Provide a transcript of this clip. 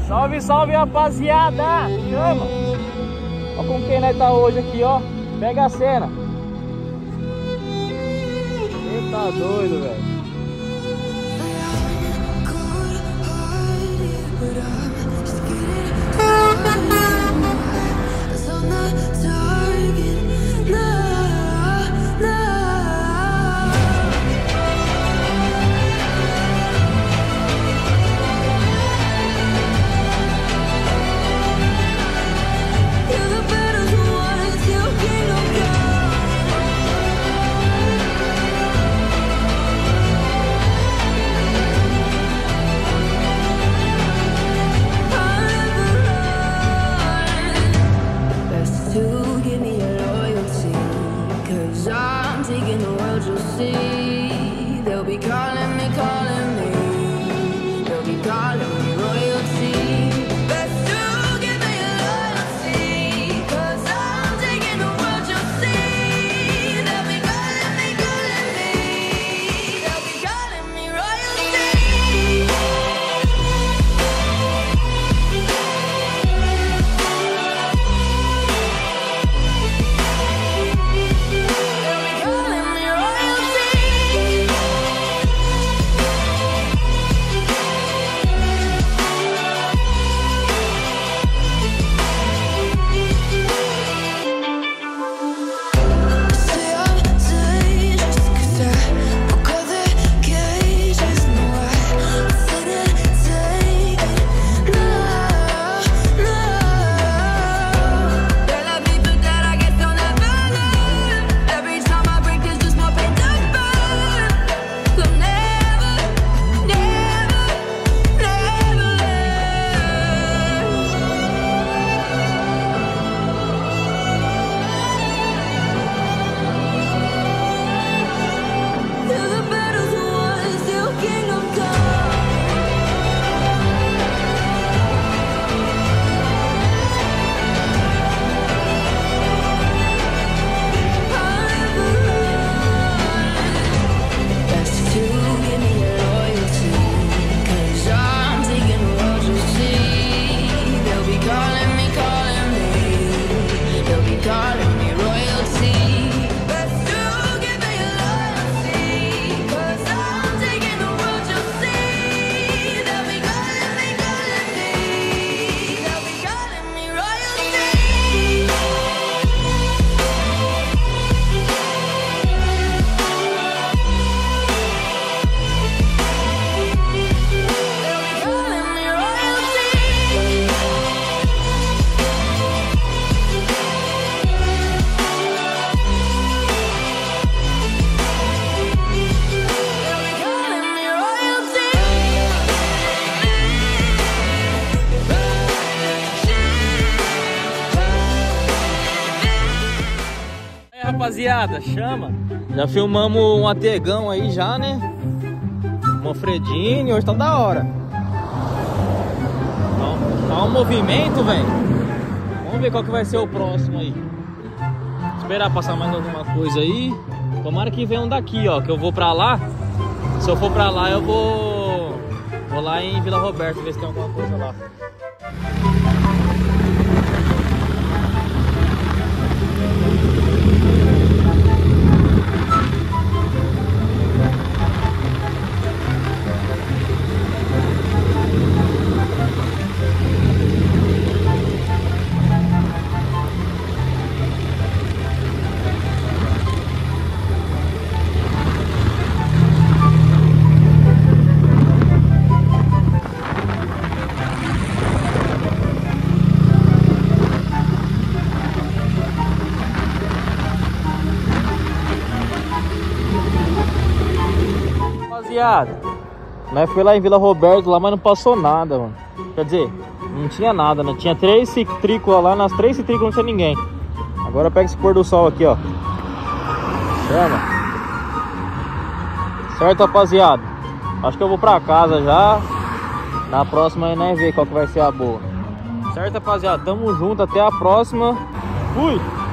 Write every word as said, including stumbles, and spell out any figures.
Salve, salve, rapaziada! Chama! Ó com quem nós tá hoje aqui, ó. Pega a cena. Você tá doido, velho. Rapaziada, chama. Já filmamos um ategão aí já, né? Manfredini, hoje tá da hora. Tá, tá um movimento, velho. Vamos ver qual que vai ser o próximo aí. Esperar passar mais alguma coisa aí. Tomara que venha um daqui, ó, que eu vou pra lá. Se eu for pra lá, eu vou Vou lá em Vila Roberto ver se tem alguma coisa lá. Rapaziada, nós foi lá em Vila Roberto lá, mas não passou nada, mano. Quer dizer, não tinha nada, né? Tinha três citrícolas lá, nas três citrícolas não tinha ninguém. Agora pega esse pôr do sol aqui, ó. Chama. Certo, rapaziada? Acho que eu vou pra casa já. Na próxima aí nós ver qual que vai ser a boa. Certo, rapaziada? Tamo junto, até a próxima. Fui!